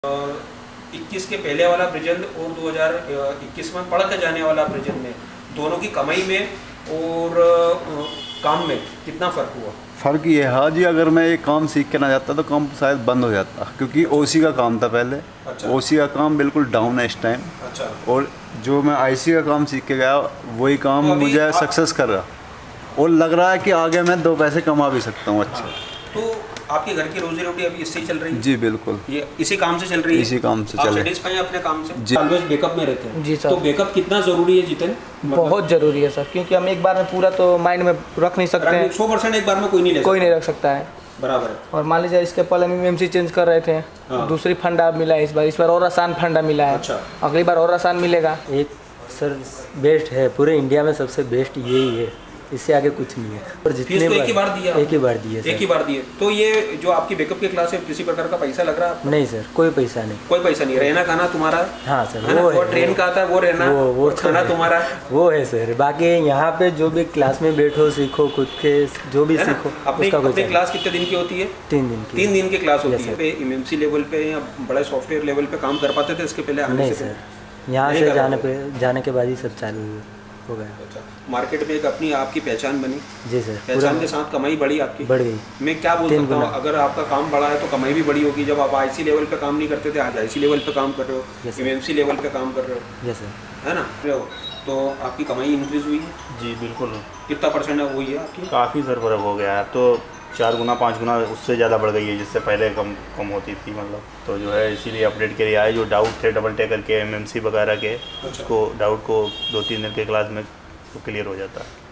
21 के पहले वाला प्रेजेंट और 2021 में पढ़ के जाने वाला प्रेजेंट में दोनों की कमाई में और काम में कितना फ़र्क हुआ? फ़र्क ये है जी, अगर मैं ये काम सीख के ना जाता तो काम शायद बंद हो जाता, क्योंकि ओसी का काम था पहले। अच्छा। ओसी का काम बिल्कुल डाउन है इस टाइम। अच्छा। और जो मैं आईसी का काम सीख के गया वही काम तो मुझे सक्सेस कर रहा, और लग रहा है कि आगे मैं 2 पैसे कमा भी सकता हूँ अच्छे। तो आपके घर की रोजी रोटी अभी इससे ही चल रही है? जी बिल्कुल, ये इसी काम से चल रही है? इसी काम से चल रही है। आप सेटिस्फाई हैं अपने काम से? जी। ऑलवेज बैकअप में रहते हैं जी सर। तो बैकअप कितना ज़रूरी है जितेन? बहुत ज़रूरी है सर, क्योंकि हम एक बार में पूरा तो माइंड में रख नहीं सकते हैं। 100% एक बार में कोई नहीं ले कोई नहीं रख सकता है। बराबर है। और मान लीजिए इसके पहले हम एमसी चेंज कर रहे थे। हाँ। दूसरी फंडा मिला है इस बार और आसान फंडा मिला है। अच्छा। अगली बार और आसान मिलेगा। एक सर बेस्ट है, पूरे इंडिया में सबसे बेस्ट यही है, इससे आगे कुछ नहीं है। और जितने तो एक ही बार दिया? एक ही बार दिए सर। एक ही बार दिए। तो ये जो आपकी बैकअप की क्लास है किसी प्रकार का पैसा लग रहा है आपको? नहीं सर, कोई पैसा नहीं। कोई पैसा नहीं, रहना खाना तुम्हारा? हाँ सर, है ना? वो है। और ट्रेन का आता है वो रहना, वो खाना तुम्हारा? वो है सर। बाकी यहाँ पे जो भी क्लास में बैठो, सीखो, खुद के जो भी सीखो। अपनी उसका क्लास कितने दिन की होती है? 3 दिन की। 3 दिन की क्लास होती Yes, है। पे एमएमसी लेवल पे या बड़े सॉफ्टवेयर लेवल पे काम कर पाते थे इसके पहले आने नहीं से? सर, यहाँ से जाने के बाद ही सब चालू हो गया। अच्छा, मार्केट में एक अपनी आपकी पहचान बनी? जी सर। पहचान के साथ कमाई बढ़ी आपकी? बढ़ गई। मैं क्या बोल सकता हूँ, अगर आपका काम बढ़ा है तो कमाई भी बढ़ी होगी। जब आप आईसी लेवल पे काम नहीं करते थे, आज आईसी लेवल पे काम कर रहे हो, Yes, sir. एमएमसी लेवल पे काम कर रहे हो, यस सर। है ना? तो आपकी कमाई इंक्रीज हुई है? जी बिल्कुल। कितना % हुई है आपकी? काफ़ी सर फर्क हो गया है, तो 4 गुना 5 गुना उससे ज़्यादा बढ़ गई है, जिससे पहले कम होती थी मतलब। तो जो है इसीलिए अपडेट के लिए आए। जो डाउट थे डबल टेकर के, एमएमसी वगैरह के, उसको डाउट को 2-3 दिन के क्लास में तो क्लियर हो जाता है।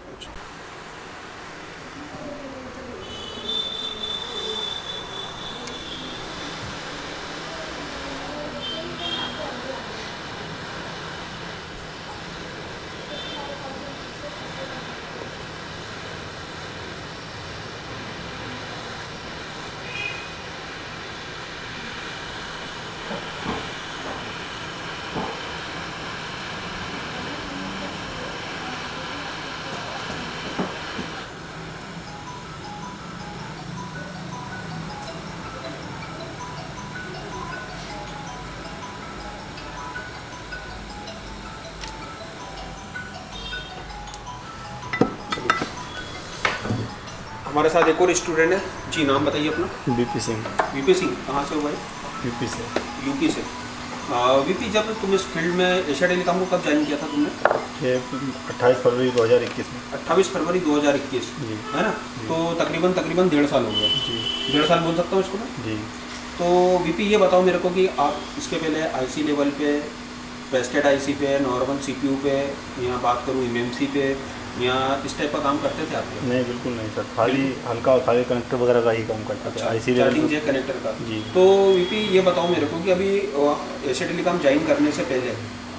हमारे साथ एक और स्टूडेंट है जी, नाम बताइए अपना। बीपी सिंह। वीपी सिंह, कहाँ से हो भाई? यूपी से। यूपी से। वीपी, जब तुम इस फील्ड में एशिया टेलीकॉम को कब ज्वाइन किया था तुमने? ये 28 फरवरी 2021 में। 28 फरवरी 2021, जी। है ना? तो तकरीबन 1.5 साल हो गया। जी। 1.5 साल बोल सकता हूँ इसको मैं? जी। तो वीपी ये बताओ मेरे को कि आप इसके पहले आईसी लेवल पे, वेस्टेड आईसी पे, नॉर्मल सीपीयू पे, या बात करूँ एमएमसी पे, या इस टाइप का काम करते थे आप? नहीं बिल्कुल नहीं सर, खाली हल्का खाली कनेक्टर वगैरह का ही काम करता था, आईसी चार्जिंग जैक कनेक्टर का। जी। तो वीपी ये बताओ मेरे को कि अभी एशिया टेलीकॉम ज्वाइन करने से पहले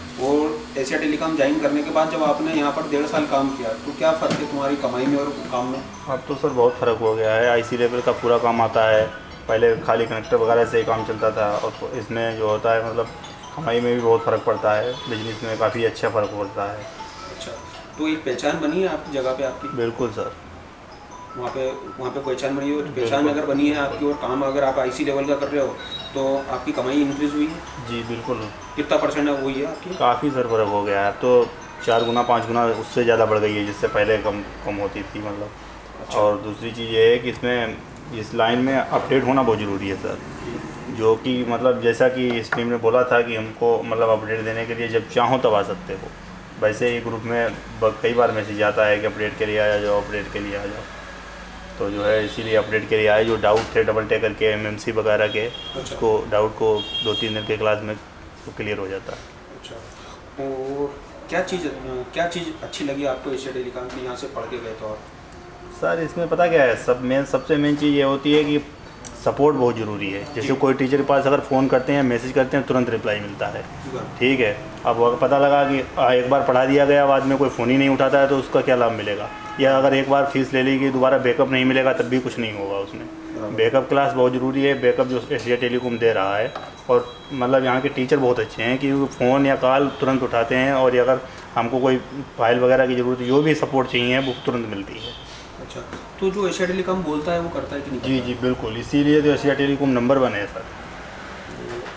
और एशिया टेलीकॉम ज्वाइन करने के बाद जब आपने यहाँ पर 1.5 साल काम किया, तो क्या फ़र्क है तुम्हारी कमाई में और काम में? अब तो सर बहुत फ़र्क हो गया है। आईसी लेवल का पूरा काम आता है, पहले खाली कनेक्टर वगैरह से ही काम चलता था, और इसमें जो होता है मतलब कमाई में भी बहुत फ़र्क पड़ता है, बिजनेस में काफ़ी अच्छा फ़र्क पड़ता है। अच्छा, तो एक पहचान बनी है आपकी जगह पे आपकी? बिल्कुल सर। वहाँ पे पहचान बनी है। पहचान अगर बनी है आपकी और काम अगर आप आईसी लेवल का कर रहे हो तो आपकी कमाई इंक्रीज हुई है? जी बिल्कुल। कितना % हुई है आपकी? काफ़ी सर फर्क हो गया है, तो 4 गुना 5 गुना उससे ज़्यादा बढ़ गई है, जिससे पहले कम होती थी मतलब। अच्छा। और दूसरी चीज़ ये है कि इसमें इस लाइन में अपडेट होना बहुत ज़रूरी है सर, जो कि मतलब जैसा कि इस टीम ने बोला था कि हमको मतलब अपडेट देने के लिए जब चाहो तब आ सकते हो, वैसे ही ग्रुप में कई बार मैसेज आता है कि अपडेट के लिए आ जाओ, अपडेट के लिए आ जाओ। तो जो है इसीलिए अपडेट के लिए आए। जो डाउट थे डबल टेकर के, एमएमसी वगैरह के, उसको डाउट को 2-3 दिन के क्लास में तो क्लियर हो जाता है। अच्छा, और क्या चीज़ अच्छी लगी आपको एशिया टेलीकॉम की, यहाँ से पढ़ के गए तो? और सर इसमें पता क्या है, सबसे मेन चीज़ ये होती है कि सपोर्ट बहुत ज़रूरी है। जैसे कोई टीचर के पास अगर फ़ोन करते हैं, मैसेज करते हैं, तुरंत रिप्लाई मिलता है, ठीक है। अब अगर पता लगा कि एक बार पढ़ा दिया गया, बाद में कोई फ़ोन ही नहीं उठाता है, तो उसका क्या लाभ मिलेगा? या अगर एक बार फीस ले ली कि दोबारा बैकअप नहीं मिलेगा, तब भी कुछ नहीं होगा उसमें। बैकअप क्लास बहुत ज़रूरी है, बैकअप जो एशिया टेलीकॉम दे रहा है। और मतलब यहाँ के टीचर बहुत अच्छे हैं कि फ़ोन या कॉल तुरंत उठाते हैं, और अगर हमको कोई फाइल वगैरह की ज़रूरत, जो भी सपोर्ट चाहिए वो तुरंत मिलती है। अच्छा, तो जो एशिया टेलीकॉम बोलता है वो करता है कि नहीं? जी जी बिल्कुल, इसीलिए तो एशिया टेलीकॉम नंबर 1 है सर।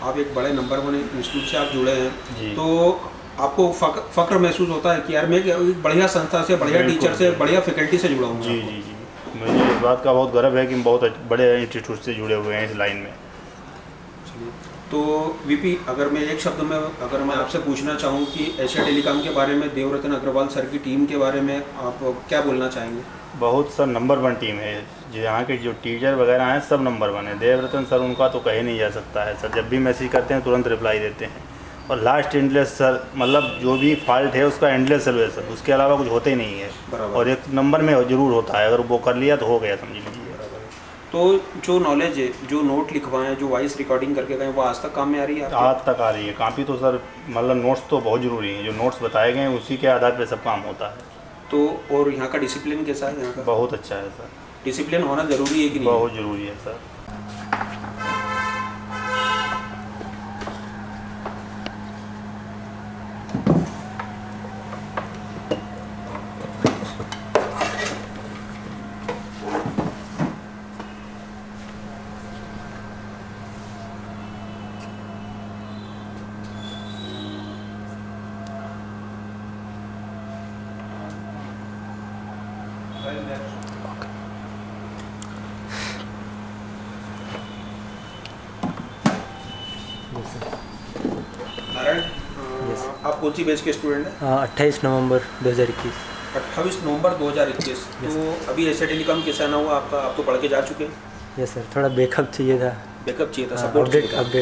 आप एक बड़े नंबर 1 इंस्टीट्यूट से आप जुड़े हैं, जी। तो आपको फ़क्र महसूस होता है कि यार मैं एक बढ़िया संस्था से, बढ़िया टीचर से, बढ़िया फैकल्टी से जुड़ा हूँ? जी जी जी, मुझे इस बात का बहुत गर्व है कि हम बहुत बड़े इंस्टीट्यूट से जुड़े हुए हैं इस लाइन में। तो वीपी, अगर मैं एक शब्द में अगर मैं आपसे पूछना चाहूँ कि एशिया टेलीकॉम के बारे में, देवरतन अग्रवाल सर की टीम के बारे में आप क्या बोलना चाहेंगे? बहुत सर नंबर 1 टीम है, जो यहाँ के जो टीचर वगैरह हैं सब नंबर 1 है। देवरतन सर उनका तो कहे नहीं जा सकता है सर, जब भी मैसेज करते हैं तुरंत रिप्लाई देते हैं, और लास्ट एंडलेस सर, मतलब जो भी फॉल्ट है उसका एंडलेस सर्विस सर, उसके अलावा कुछ होते ही नहीं है। और एक नंबर में ज़रूर होता है, अगर वो कर लिया तो हो गया समझ लीजिए। तो जो नॉलेज है, जो नोट लिखवाएं, जो वॉइस रिकॉर्डिंग करके गए, वो आज तक काम में आ रही है? आज तक आ रही है। काफ़ी तो सर मतलब नोट्स तो बहुत ज़रूरी हैं, जो नोट्स बताए गए हैं उसी के आधार पर सब काम होता है। तो और यहाँ का डिसिप्लिन कैसा है? यहाँ का बहुत अच्छा है सर। डिसिप्लिन होना ज़रूरी है कि नहीं? बहुत ज़रूरी है सर। नारायण, आप कौन सी बैच के स्टूडेंट हैं? 28 नवंबर 2021। 28 नवंबर 2021। तो अभी एशिया टेलीकॉम कैसा ना हुआ आपका? आप तो पढ़ के जा चुके हैं। यस सर, थोड़ा बैकअप चाहिए था। बैकअप चाहिए था, सपोर्ट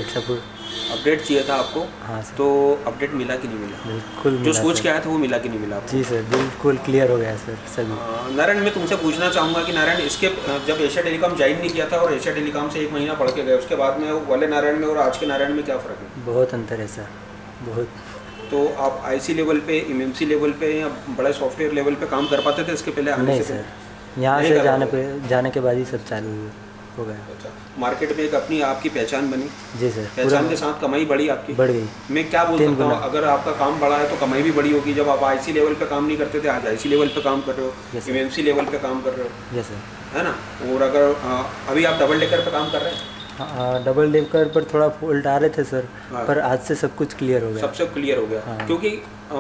अपडेट चाहिए था आपको। हाँ सर। तो अपडेट मिला कि नहीं मिला? बिल्कुल जो मिला सोच सर। के आया था वो मिला कि नहीं मिला आपको? जी सर, बिल्कुल क्लियर हो गया सर सभी। नारायण, मैं तुमसे पूछना चाहूँगा कि नारायण, इसके जब एशिया टेलीकॉम ज्वाइन नहीं किया था और एशिया टेलीकॉम से 1 महीना पढ़ के गए, उसके बाद में वाले नारायण में और आज के नारायण में क्या फ़र्क है? बहुत अंतर है सर, बहुत। तो आप IC लेवल पे, MMC लेवल पे या बड़े सॉफ्टवेयर लेवल पे काम कर पाते थे इसके पहले आने नहीं से? सर, यहाँ से जाने के बाद ही सब चालू हो गया। अच्छा, मार्केट में एक अपनी आपकी पहचान बनी? जी सर, पहचान के साथ कमाई बढ़ी आपकी? बढ़ गई। मैं क्या बोल सकता हूँ, अगर आपका काम बढ़ा है तो कमाई भी बड़ी होगी। जब आप IC लेवल पे काम नहीं करते थे, आज IC लेवल पे काम कर रहे हो, Yes, MMC लेवल पे काम कर रहे हो, यस सर। है ना? और अगर अभी आप डबल डेकर पे काम कर रहे हैं? डबल डेकर पर थोड़ा फॉल्ट आ रहे थे सर, हाँ। पर आज से सब कुछ क्लियर हो गया। सबसे क्लियर हो गया। हाँ। क्योंकि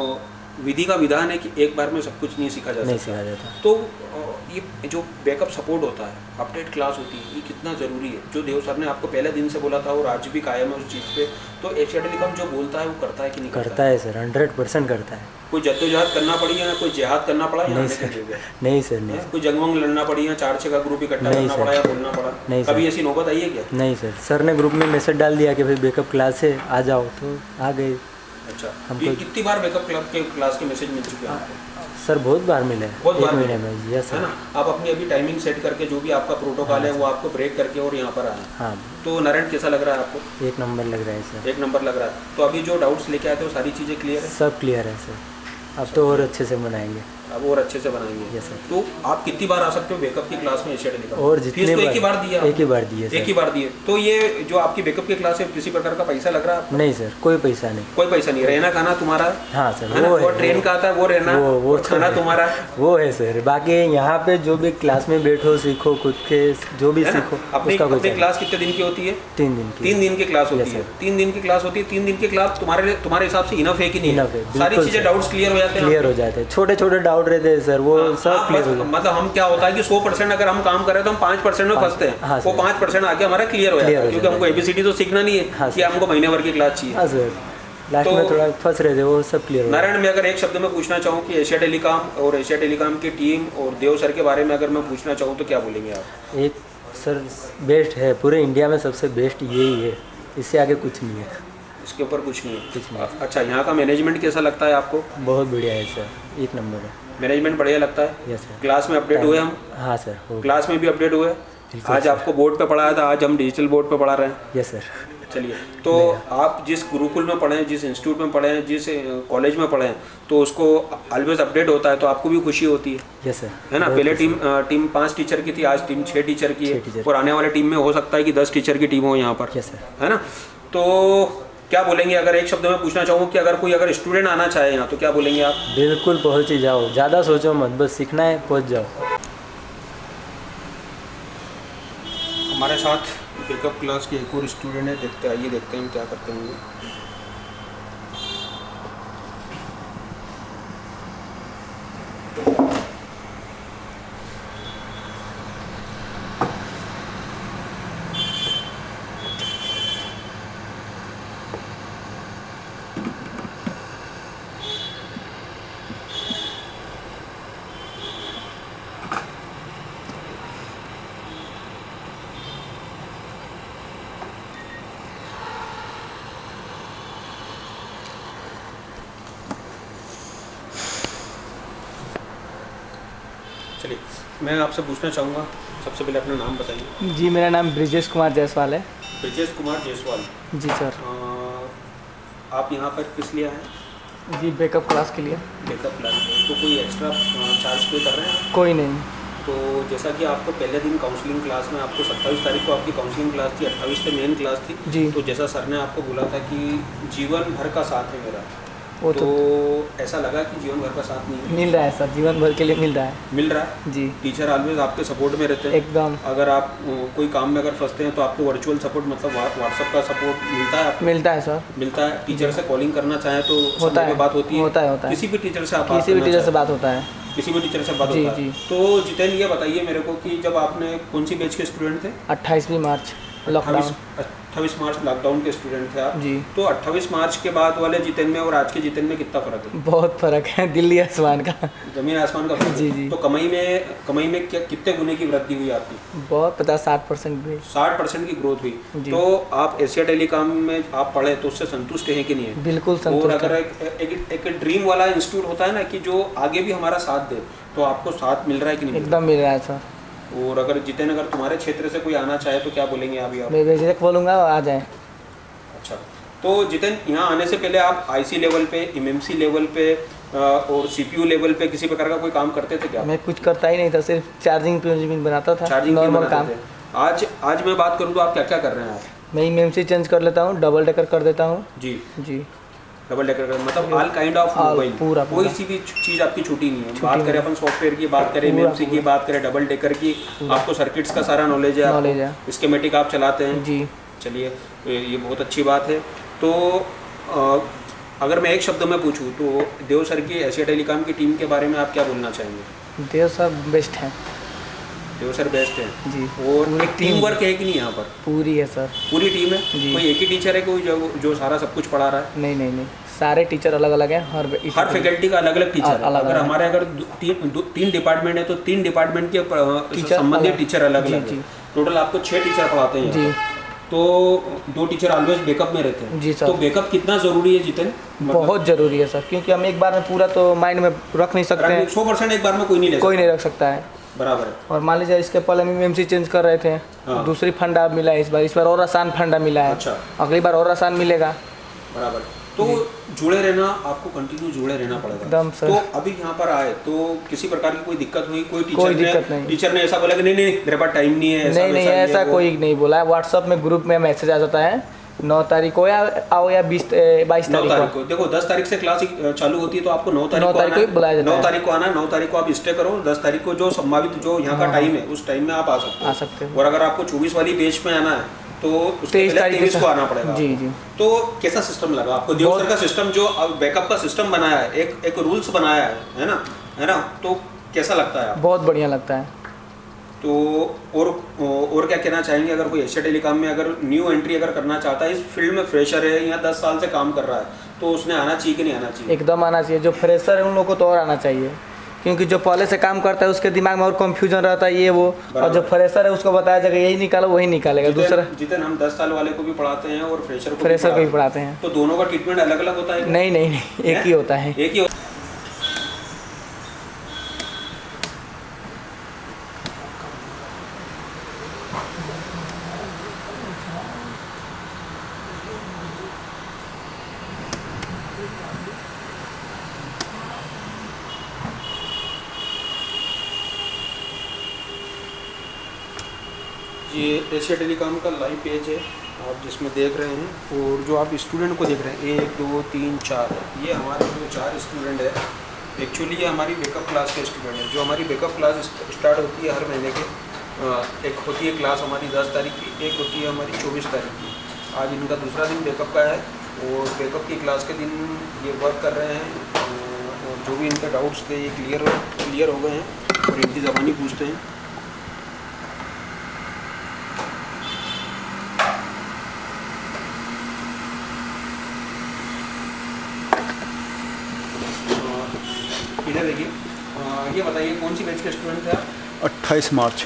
विधि का विधान है कि एक बार में सब कुछ नहीं सीखा जा नहीं सकता। सीखा जाता। तो ये जो बैकअप सपोर्ट होता है, अपडेट क्लास होती है, ये कितना ज़रूरी है? जो देव सर ने आपको पहले दिन से बोला था और आज भी कायम है उस चीज़ पे। तो एशिया टेलीकॉम जो बोलता है वो करता है कि नहीं करता है सर, 100% करता है। कोई जद्दोजहद करना पड़ी है, कोई जिहाद करना पड़ा? नहीं सर, नहीं सर, नहीं। कोई जंग वंग लड़ना पड़ी है, 4-6 का ग्रुप इकट्ठा नहीं करना सर। पड़ा या बोलना पड़ा? नहीं सर। कभी ऐसी नौबत आई है क्या? नहीं सर, सर ने ग्रुप में मैसेज डाल दिया कि भाई बैकअप क्लास है, आ जाओ, तो आ गए। अच्छा, हमको- ये कितनी बार बैकअप क्लब के क्लास के मैसेज मिल चुके हैं आपको? सर बहुत बार मिले, बहुत एक बार महीने मिले। में। यस है सर। ना? आप अपनी अभी टाइमिंग सेट करके जो भी आपका प्रोटोकॉल है वो आपको ब्रेक करके और यहाँ पर आए। हाँ, तो नारायण, कैसा लग रहा है आपको? 1 नंबर लग रहा है सर। 1 नंबर लग रहा है। तो अभी जो डाउट्स लेके आए थे वो सारी चीज़ें क्लियर है? सब क्लियर है सर, अब तो और अच्छे से बनाएंगे। अब और अच्छे से बनाएंगे। Yes sir. तो आप कितनी बार आ सकते हो बैकअप की क्लास में एशिया टेलीकॉम? और फीस जितने तो एक ही बार दिया? एक ही बार दिए सर। एक ही बार दिए। तो ये जो आपकी बैकअप की क्लास है, किसी प्रकार का पैसा लग रहा है आपको? नहीं सर, कोई पैसा नहीं। कोई पैसा नहीं। रहना खाना तुम्हारा? हाँ सर, है ना? वो है। और ट्रेन का आता है वो रहना, वो और खाना तो तुम्हारा? वो है सर। बाकी यहाँ पे जो भी क्लास में बैठो, सीखो, खुद के जो भी है ना? सीखो, अपनी उसका कोई अपनी चार्ज क्लास कितने दिन की होती है? 3 दिन की। 3 दिन की क्लास होती Yes, है। sir। 3 दिन की क्लास होती है। 3 दिन की क्लास तुम्हारे हिसाब से इनफ है कि नहीं? Enough है, सारी बिल्कुल चीजें sir। डाउट्स क्लियर हो जाते हैं? क्लियर हो जाते हैं, छोटे छोटे डाउट रहते हैं सर, वो सब क्लियर हो जाते मतलब हम क्या होता है कि 100% अगर हम काम कर रहे हैं तो हम 5% में फंसते हैं। हाँ, वो sir। 5% आके हमारा क्लियर हो जाता है, क्योंकि हमको ABCD तो सीखना नहीं हाँ, है कि हमको महीने भर की क्लास चाहिए। हाँ सर, लास्ट में थोड़ा फंस रहे थे, वो सब क्लियर हो नारायण, मैं अगर एक शब्द में पूछना चाहूँ कि एशिया टेलीकॉम और एशिया टेलीकॉम की टीम और देव सर के बारे में अगर मैं पूछना चाहूँ तो क्या बोलेंगे आप? एक सर बेस्ट है, पूरे इंडिया में सबसे बेस्ट यही है, इससे आगे कुछ नहीं है। इसके ऊपर कुछ नहीं है? कुछ नहीं। अच्छा, यहाँ का मैनेजमेंट कैसा लगता है आपको? बहुत बढ़िया है सर, 1 नंबर है। मैनेजमेंट बढ़िया लगता है? Yes sir. क्लास में अपडेट हुए हम? हाँ सर, हो गया। क्लास में भी अपडेट हुए? बिल्कुल आज सर। आपको बोर्ड पे पढ़ाया था, आज हम डिजिटल बोर्ड पे पढ़ा रहे हैं। Yes sir. चलिए, तो आप जिस गुरुकुल में पढ़े हैं, जिस इंस्टीट्यूट में पढ़े हैं, जिस कॉलेज में पढ़े हैं, तो उसको ऑलवेज अपडेट होता है, तो आपको भी खुशी होती है? Yes sir. है ना? पहले टीम 5 टीचर की थी, आज टीम 6 टीचर की है, 6 टीचर। और आने वाले टीम में हो सकता है कि 10 टीचर की टीम हो यहाँ पर। Yes sir. है ना? तो क्या बोलेंगे, अगर एक शब्द में पूछना चाहूँ कि अगर स्टूडेंट आना चाहे यहाँ, तो क्या बोलेंगे आप? बिल्कुल पहुँच ही जाओ, ज़्यादा सोचो मत, बस सीखना है, पहुँच जाओ। हमारे साथ बैकअप क्लास के एक और स्टूडेंट है, देखते आइए देखते हैं क्या करते हैं। चलिए, मैं आपसे पूछना चाहूँगा, सबसे पहले अपना नाम बताइए। जी, मेरा नाम ब्रिजेश कुमार जायसवाल है। ब्रिजेश कुमार जायसवाल। जी सर। आप यहाँ पर किस लिए आए? जी, बैकअप क्लास के लिए। बैकअप क्लास, तो कोई एक्स्ट्रा चार्ज पे कर रहे हैं? कोई नहीं। तो जैसा कि आपको पहले दिन काउंसलिंग क्लास में आपको 27 तारीख को आपकी काउंसलिंग क्लास थी, 28 से मेन क्लास थी जी। तो जैसा सर ने आपको बोला था कि जीवन भर का साथ है मेरा, वो तो ऐसा लगा कि जीवन भर का साथ नहीं है? मिल रहा है सर, जीवन भर के लिए मिल रहा है। मिल रहा है जी। टीचर ऑलवेज आपके सपोर्ट में रहते हैं एकदम। अगर आप कोई काम में अगर फंसते हैं तो आपको वर्चुअल सपोर्ट मतलब व्हाट्सएप का सपोर्ट मिलता है आपको? मिलता है सर। मिलता है। टीचर से कॉलिंग करना चाहें तो होता है, बात होती है? होता है। किसी भी टीचर से आप किसी भी टीचर से बात होता है। किसी भी टीचर से बात जी, होता है। जी। तो जितेन, ये बताइए मेरे को कि जब आपने कौन सी बैच के स्टूडेंट थे? 28 मार्च लॉकडाउन। 28 मार्च लॉकडाउन के स्टूडेंट थे आप जी। तो 28 मार्च के बाद वाले जितेन में और आज के जितेन में कितना फर्क है? बहुत फर्क है, दिल्ली आसमान का। जमीन आसमान का फर्क। जी, जी। तो कमाई में क्या कितने गुने की वृद्धि हुई आपकी? बहुत 50-60% भी। 60% की ग्रोथ हुई। जी। तो आप एशिया टेलीकॉम में आप पढ़े तो उससे संतुष्ट हैं कि नहीं है? बिल्कुल और संतुष्ट अगर है। एक ड्रीम वाला इंस्टीट्यूट होता है ना कि जो आगे भी हमारा साथ दे, तो आपको साथ मिल रहा है कि नहीं? एकदम मिल रहा है सर। और अगर जितेन, अगर तुम्हारे क्षेत्र से कोई आना चाहे तो क्या बोलेंगे अभी आप? मैं बेझिझक बोलूँगा आ जाए। अच्छा, तो जितेन, यहाँ आने से पहले आप आईसी लेवल पे, एमएमसी लेवल पे और सीपीयू लेवल पे किसी प्रकार का कोई काम करते थे क्या? मैं कुछ करता ही नहीं था, सिर्फ चार्जिंग बनाता था। चार्जिंग नॉर्मल काम। आज मैं बात करूँ तो आप क्या क्या कर रहे हैं? आप मैं एमएमसी चेंज कर लेता हूँ, डबल डेकर कर देता हूँ। जी जी। डबल डेकर मतलब ऑल काइंड ऑफ मोबाइल, पूरा कोई सी भी चीज़ आपकी छूटी नहीं है। बात करें अपन सॉफ्टवेयर की, बात करें एमएमसी की, बात करें डबल डेकर की, आपको सर्किट्स का सारा नॉलेज है, स्कीमेटिक आप चलाते हैं। जी। चलिए, ये बहुत अच्छी बात है। तो अगर मैं एक शब्द में पूछूं तो देव सर की एशिया टेलीकॉम की टीम के बारे में आप क्या बोलना चाहेंगे? देव सर बेस्ट है। देव सर बेस्ट है जी। और एक टीम वर्क है कि नहीं यहाँ पर? पूरी है सर। पूरी टीम है? जी। कोई एक ही टीचर है कोई जो सारा सब कुछ पढ़ा रहा है? नहीं, सारे टीचर अलग अलग हैं। हर फैकल्टी का अलग अलग टीचर है। अगर हमारे अगर तीन डिपार्टमेंट है तो 3 डिपार्टमेंट के संबंधित टीचर अलग अलग है। टोटल आपको 6 टीचर पढ़ाते हैं जी। तो 2 टीचर ऑलवेज बैकअप में रहते हैं जी सर। तो बैकअप कितना ज़रूरी है जितेन? बहुत ज़रूरी है सर, क्योंकि हम एक बार में पूरा तो माइंड में रख नहीं सकते हैं। 100% एक बार में कोई नहीं रख सकता है। बराबर है। और मान लीजिए इसके पहले हम एमएमसी चेंज कर रहे थे। हाँ। दूसरी फंडा मिला है इस बार और आसान फंडा मिला है। अच्छा। अगली बार और आसान मिलेगा। बराबर। तो जुड़े रहना, आपको कंटिन्यू जुड़े रहना पड़ेगा एकदम सर। तो अभी यहाँ पर आए तो किसी प्रकार की कोई दिक्कत हुई? कोई टीचर ने ऐसा बोला कि नहीं मेरे पास टाइम नहीं है? नहीं, ऐसा कोई नहीं बोला है। व्हाट्सएप में ग्रुप में मैसेज आ जाता है 9 तारीख को आओ या 22 तारीख को। देखो 10 तारीख से क्लास चालू होती है तो आपको 9 तारीख को बुलाया जाता है। 9 तारीख को आना, 9 तारीख को आप स्टे करो, 10 तारीख को जो संभावित जो यहाँ का टाइम है उस टाइम में आप आ सकते हो। और अगर आपको 24 वाली बैच में आना है तो उसके पहले 23 को आना पड़ेगा। जी। तो कैसा सिस्टम लगा आपको? देव सर का सिस्टम जो बैकअप का सिस्टम बनाया है, एक रूल्स बनाया है ना, तो कैसा लगता है? बहुत बढ़िया लगता है। तो और क्या कहना चाहेंगे? अगर कोई एशिया टेलीकॉम में अगर न्यू एंट्री अगर करना चाहता है, इस फील्ड में फ्रेशर है या 10 साल से काम कर रहा है, तो उसने आना चाहिए कि नहीं आना चाहिए? एकदम आना चाहिए। जो फ्रेशर है उन लोगों को तो और आना चाहिए, क्योंकि जो पहले से काम करता है उसके दिमाग में और कंफ्यूजन रहता है ये वो, और जो फ्रेशर है उसको बताया जाएगा यही निकालो वही निकालेगा। दूसरा जितने हम 10 साल वाले को भी पढ़ाते हैं और फ्रेशर को भी पढ़ाते हैं, तो दोनों का ट्रीटमेंट अलग अलग होता है? नहीं, एक ही होता है। एक ही ये एशिया टेलीकॉम का लाइव पेज है आप जिसमें देख रहे हैं, और जो आप स्टूडेंट को देख रहे हैं 1 2 3 4, ये हमारे जो 4 स्टूडेंट है, एक्चुअली ये हमारी बैकअप क्लास के स्टूडेंट है। जो हमारी बैकअप क्लास स्टार्ट होती है हर महीने के एक होती है क्लास हमारी 10 तारीख की, एक होती है हमारी 24 तारीख की। आज इनका दूसरा दिन बैकअप का है और बैकअप की क्लास के दिन ये वर्क कर रहे हैं और जो भी इनके डाउट्स थे ये क्लियर हो गए हैं और इनकी ज़बानी पूछते हैं। इधर देखिए, ये बताइए कौन सी बैच के स्टूडेंट थे आप? 28 मार्च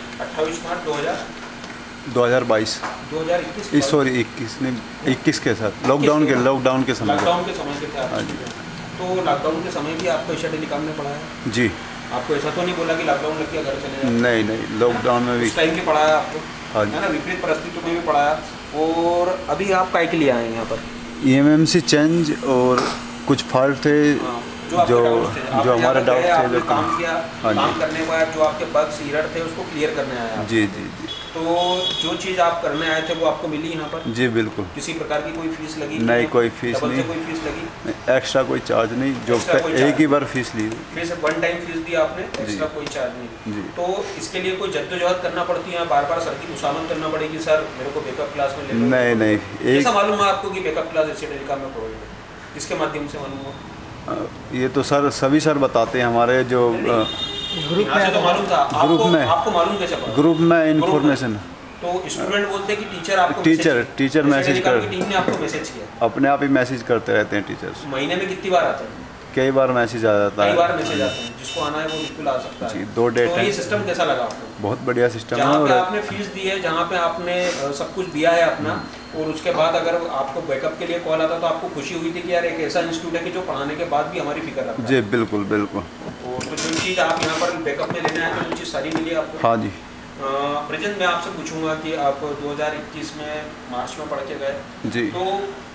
2022 सॉरी 21 के साथ लॉकडाउन के समय के थे आप। तो लॉकडाउन के समय भी आपको एशिया टेलीकॉम में पढ़ाया है? जी। आपको ऐसा तो नहीं बोला कि लॉकडाउन लग गया घर चले जाओ? नहीं, लॉकडाउन में भी उस टाइम भी पढ़ाया आपको, है ना, विपरीत परिस्थितियों में भी पढ़ाया। और अभी आप काय के लिए आए हैं यहाँ पर? EMMC चेंज और कुछ फॉल्ट थे जो हमारे डाउट थे, जो काम किया, काम करने के बाद जो आपके बग्स एरर थे उसको क्लियर करने आए आप। जी। तो जो चीज़ आप करने आए थे वो आपको मिली यहाँ पर? जी बिल्कुल। किसी प्रकार की कोई फीस लगी? नहीं, कोई फीस नहीं। कोई फीस लगी? एक्स्ट्रा कोई चार्ज नहीं, जो एक ही बार फीस ली। फीस वन टाइम फीस दी आपने, एक्स्ट्रा कोई चार्ज नहीं। तो इसके लिए कोई जद्दोजहद करना पड़ती है, बार बार सर की खुशामद करना पड़ेगी, सर मेरे को बैकअप क्लास में ले लो? नहीं। कैसा मालूम है आपको कि बैकअप क्लास एशिया टेलीकॉम में पढ़ोगे? किसके माध्यम से मालूम हुआ? ये तो सभी सर बताते हैं हमारे जो ग्रुप में। तो मालूम था आपको मालूम कैसे पड़ा? ग्रुप में इन्फॉर्मेशन। तो स्टूडेंट बोलते हैं कि टीचर आपको टीचर मैसेज कर, टीम ने आपको मैसेज किया? अपने आप ही मैसेज करते रहते हैं टीचर्स। महीने में कितनी बार आते हैं? कई बार मैसेज आ जाता है। कई बार मैसेज आते हैं, जिसको आना है वो बिल्कुल आ सकता है जी। 2 डेट है। तो ये सिस्टम कैसा लगा आपको? बहुत बढ़िया सिस्टम है। जहाँ पे आपने फीस दी है, जहाँ पे आपने सब कुछ दिया है अपना, और उसके बाद अगर आपको बैकअप के लिए कॉल आता तो आपको खुशी हुई थी कि यार एक ऐसा इंस्टीट्यूट है कि जो पढ़ाने के बाद भी हमारी फिक्र रखता है? जी बिल्कुल। और तो जो चीज़ आप यहाँ पर बैकअप में लेने आए थे वो चीज़ सारी मिली आपको? हाँ जी। ब्रिजेंद्र, मैं आपसे पूछूंगा कि आप 2021 में मार्च में पढ़ के गए जी। तो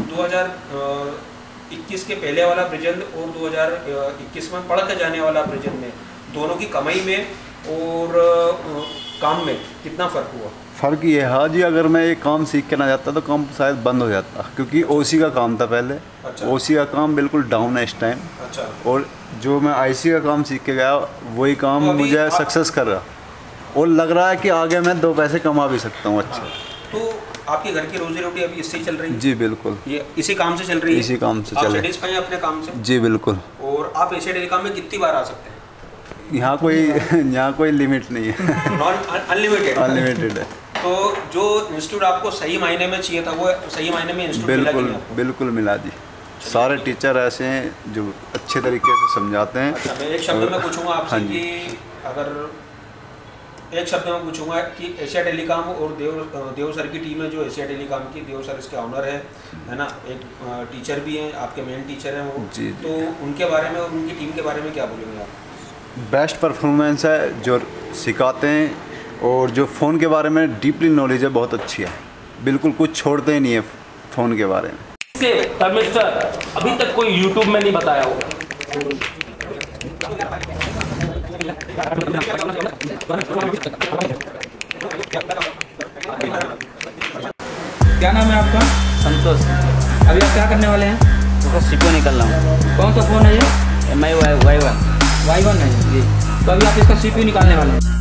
2021 के पहले वाला ब्रिजेंद्र और 2021 में पढ़ के जाने वाला ब्रिजेंद्र में, दोनों की कमाई में और काम में कितना फ़र्क हुआ? फ़र्क ये है जी, अगर मैं ये काम सीख के ना जाता तो काम शायद बंद हो जाता, क्योंकि OC का काम था पहले। अच्छा। OC का काम बिल्कुल डाउन है इस टाइम। अच्छा। और जो मैं IC का काम सीख के गया वही काम तो मुझे सक्सेस कर रहा, और लग रहा है कि आगे मैं 2 पैसे कमा भी सकता हूँ अच्छे। तो आपके घर की रोजी रोटी अभी इससे ही चल रही है? जी बिल्कुल। ये इसी काम से चल रही है? इसी काम से चल रही है। आप सेटिस्फाई हैं अपने काम से? जी बिल्कुल। और आप एशिया टेलीकॉम में कितनी बार आ सकते हैं? यहाँ कोई लिमिट नहीं है। अनलिमिटेड है। तो जो इंस्टीट्यूट आपको सही मायने में चाहिए था वो सही मायने में इंस्टीट्यूट मिला कि नहीं? बिल्कुल मिला जी। सारे टीचर ऐसे हैं जो अच्छे तरीके से समझाते हैं। अच्छा, मैं एक शब्द में पूछूंगा आपसे कि अगर एक शब्द में पूछूंगा कि एशिया टेलीकॉम और देव सर की टीम है जो एशिया टेलीकॉम की, देव सर इसके ऑनर है ना, एक टीचर भी हैं, आपके मेन टीचर हैं वो जी। तो उनके बारे में और उनकी टीम के बारे में क्या बोलेंगे आप? बेस्ट परफॉर्मेंस है, जो सिखाते हैं, और जो फ़ोन के बारे में डीपली नॉलेज है बहुत अच्छी है, बिल्कुल कुछ छोड़ते ही नहीं है फ़ोन के बारे में। मिस्टर अभी तक कोई यूट्यूब में नहीं बताया होगा। क्या नाम है आपका? संतोष। अभी आप क्या करने वाले हैं? तो सीपो निकल रहा हूँ। कौन सा फ़ोन है ये? MI Y1 है जी। तो अभी आप इसका CPU निकालने वाले हैं?